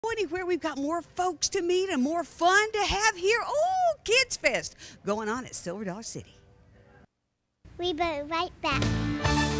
Anywhere, we've got more folks to meet and more fun to have here. Oh, Kids Fest going on at Silver Dollar City. We'll be right back.